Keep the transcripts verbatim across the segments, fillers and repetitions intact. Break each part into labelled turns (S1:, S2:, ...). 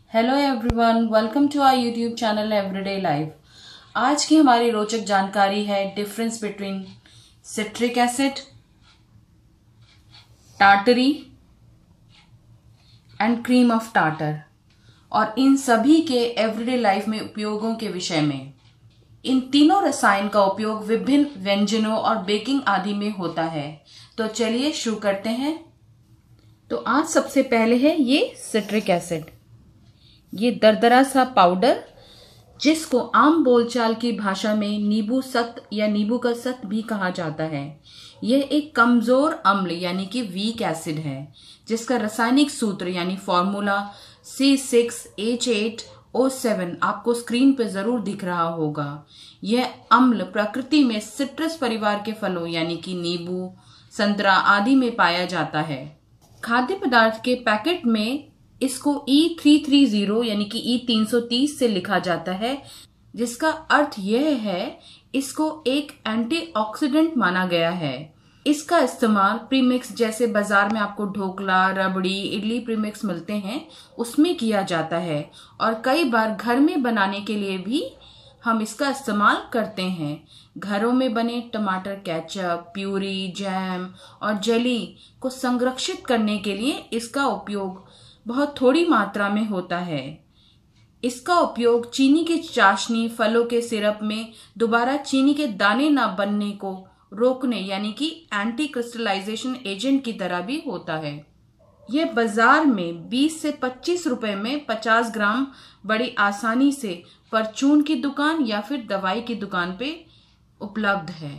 S1: Hello everyone, welcome to our YouTube channel everyday life. आज की हमारी रोचक जानकारी है difference between citric acid, tartaric and cream of tartar और इन सभी के एवरीडे लाइफ में उपयोगों के विषय में। इन तीनों रसायन का उपयोग विभिन्न व्यंजनों और बेकिंग आदि में होता है। तो चलिए शुरू करते हैं। तो आज सबसे पहले है ये सिट्रिक एसिड। ये दरदरा सा पाउडर, जिसको आम बोलचाल की भाषा में नींबू सख्त या नींबू का सख्त भी कहा जाता है। यह एक कमजोर अम्ल यानी कि वीक एसिड है, जिसका रासायनिक सूत्र यानी formula C six H eight O seven आपको स्क्रीन पर जरूर दिख रहा होगा। यह अम्ल प्रकृति में सिट्रस परिवार के फलों यानी कि नींबू, संतरा आदि में पाया जाता है। खाद्य पदार्थ के पैकेट में इसको ई थ्री थ्री जीरो यानी कि ई तीन सौ तीस से लिखा जाता है, जिसका अर्थ यह है इसको एक एंटीऑक्सीडेंट माना गया है। इसका इस्तेमाल प्रीमिक्स, जैसे बाजार में आपको ढोकला, रबड़ी, इडली प्रीमिक्स मिलते हैं, उसमें किया जाता है और कई बार घर में बनाने के लिए भी हम इसका इस्तेमाल करते हैं। घरों में बने टमाटर केचप, प्यूरी, जैम और जेली को संरक्षित करने के लिए इसका उपयोग बहुत थोड़ी मात्रा में होता है। इसका उपयोग चीनी की चाशनी, फलों के सिरप में दोबारा चीनी के दाने न बनने को रोकने यानी कि एंटी क्रिस्टलाइजेशन एजेंट की तरह भी होता है। यह बाजार में बीस से पच्चीस रुपए में पचास ग्राम बड़ी आसानी से परचून की दुकान या फिर दवाई की दुकान पे उपलब्ध है।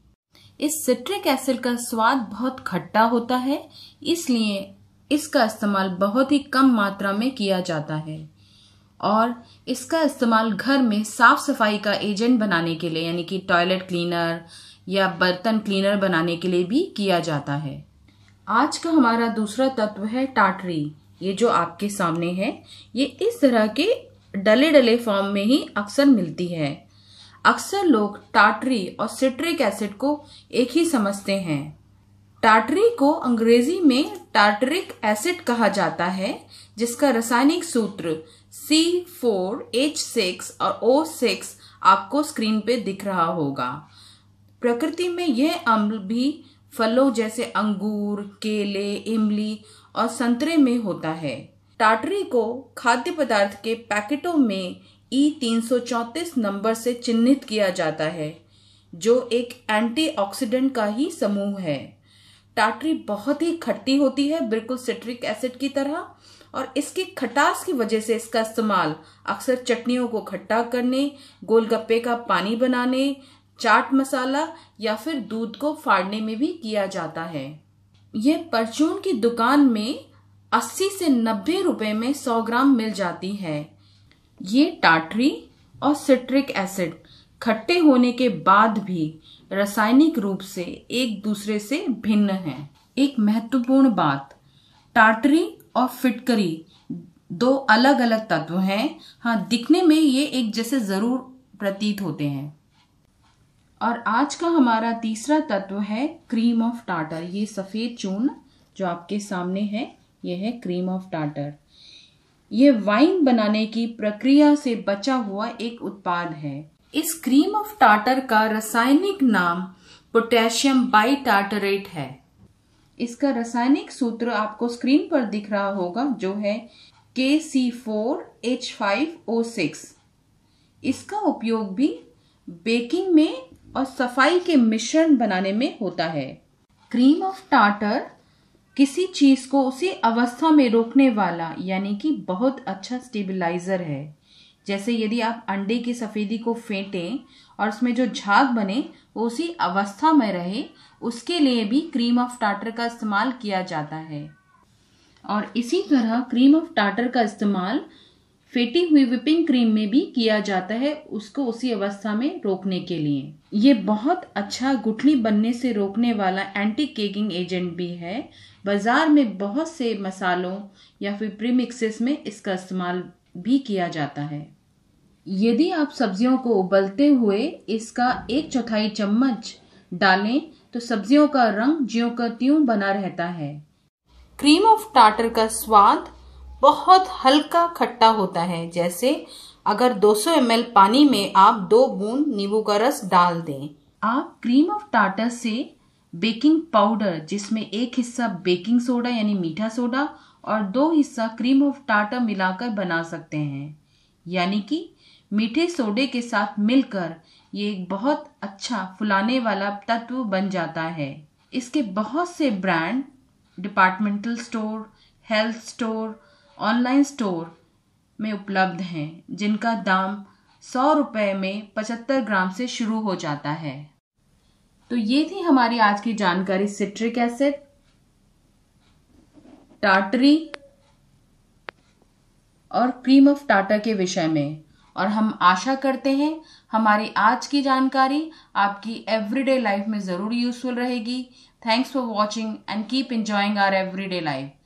S1: इस सिट्रिक एसिड का स्वाद बहुत खट्टा होता है, इसलिए इसका इस्तेमाल बहुत ही कम मात्रा में किया जाता है और इसका इस्तेमाल घर में साफ सफाई का एजेंट बनाने के लिए यानी कि टॉयलेट क्लीनर या बर्तन क्लीनर बनाने के लिए भी किया जाता है। आज का हमारा दूसरा तत्व है टार्टरी। ये जो आपके सामने है, ये इस तरह के डले डले फॉर्म में ही अक्सर मिलती है। अक्सर लोग टार्टरी और सिट्रिक एसिड को एक ही समझते हैं। टार्टरी को अंग्रेजी में टार्टरिक एसिड कहा जाता है, जिसका रासायनिक सूत्र सी फोर एच सिक्स और ओ सिक्स आपको स्क्रीन पे दिख रहा होगा। प्रकृति में यह अम्ल भी फलों जैसे अंगूर, केले, इमली और संतरे में होता है। टार्टरी को खाद्य पदार्थ के पैकेटों में ई तीन सौ चौंतीस नंबर से चिन्हित किया जाता है, जो एक एंटीऑक्सीडेंट का ही समूह है। टार्टरी बहुत ही खट्टी होती है, बिल्कुल सिट्रिक एसिड की तरह, और इसकी खटास की वजह से इसका इस्तेमाल अक्सर चटनियों को खट्टा करने, गोलगप्पे का पानी बनाने, चाट मसाला या फिर दूध को फाड़ने में भी किया जाता है। यह परचून की दुकान में अस्सी से नब्बे रुपए में सौ ग्राम मिल जाती है। ये टार्टरी और सिट्रिक एसिड खट्टे होने के बाद भी रासायनिक रूप से एक दूसरे से भिन्न हैं। एक महत्वपूर्ण बात, टार्टरी और फिटकरी दो अलग अलग तत्व हैं। हाँ, दिखने में ये एक जैसे जरूर प्रतीत होते हैं। और आज का हमारा तीसरा तत्व है क्रीम ऑफ टार्टर। ये सफेद चूर्ण जो आपके सामने है, ये है क्रीम ऑफ टार्टर। ये वाइन बनाने की प्रक्रिया से बचा हुआ एक उत्पाद है। इस क्रीम ऑफ टार्टर का रासायनिक नाम पोटेशियम बाइटार्टरेट है। इसका रासायनिक सूत्र आपको स्क्रीन पर दिख रहा होगा, जो है K C four H five O six. इसका उपयोग भी बेकिंग में और सफाई के मिश्रण बनाने में होता है। क्रीम ऑफ टार्टर किसी चीज को उसी अवस्था में रोकने वाला यानी कि बहुत अच्छा स्टेबलाइजर है। जैसे यदि आप अंडे की सफेदी को फेंटें और उसमें जो झाग बने वो उसी अवस्था में रहे, उसके लिए भी क्रीम ऑफ टार्टर का इस्तेमाल किया जाता है। और इसी तरह क्रीम ऑफ टार्टर का इस्तेमाल फेटी हुई व्हिपिंग क्रीम में भी किया जाता है, उसको उसी अवस्था में रोकने के लिए। ये बहुत अच्छा गुठली बनने से रोकने वाला एंटी केकिंग एजेंट भी है। बाजार में बहुत से मसालों या फिर प्रीमिक्सेस में इसका इस्तेमाल भी किया जाता है। यदि आप सब्जियों को उबलते हुए इसका एक चौथाई चम्मच डालें तो सब्जियों का रंग ज्यों का त्यों बना रहता है। क्रीम ऑफ टार्टर का स्वाद बहुत हल्का खट्टा होता है। जैसे अगर दो सौ एम एल पानी में आप दो बूंद नींबू का रस डाल दें। आप क्रीम ऑफ टार्टर से बेकिंग पाउडर, जिसमें एक हिस्सा बेकिंग सोडा यानी मीठा सोडा और दो हिस्सा क्रीम ऑफ टार्टर मिलाकर बना सकते हैं, यानी कि मीठे सोडे के साथ मिलकर ये एक बहुत अच्छा फुलाने वाला तत्व बन जाता है। इसके बहुत से brand departmental store, health store, online store में उपलब्ध हैं, जिनका दाम सौ रुपए में पचहत्तर ग्राम से शुरू हो जाता है। तो ये थी हमारी आज की जानकारी सिट्रिक एसिड, टार्टरी और क्रीम ऑफ टार्टर के विषय में। और हम आशा करते हैं हमारी आज की जानकारी आपकी एवरीडे लाइफ में जरूर यूजफुल रहेगी। Thanks for watching and keep enjoying our everyday life.